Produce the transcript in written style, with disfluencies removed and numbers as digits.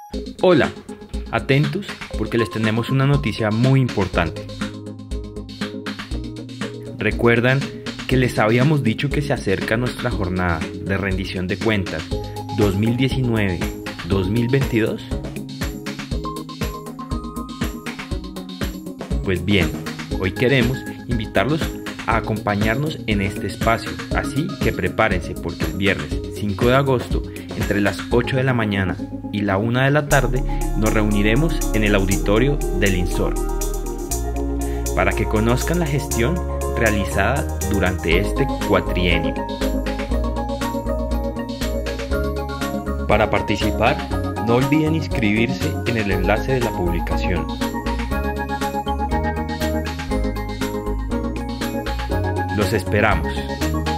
Hola, atentos porque les tenemos una noticia muy importante. ¿Recuerdan que les habíamos dicho que se acerca nuestra jornada de rendición de cuentas 2019-2022? Pues bien, hoy queremos invitarlos a acompañarnos en este espacio, así que prepárense porque el viernes 5 de agosto, entre las 8 de la mañana y la 1 de la tarde, nos reuniremos en el auditorio del INSOR para que conozcan la gestión realizada durante este cuatrienio. Para participar, no olviden inscribirse en el enlace de la publicación. Los esperamos.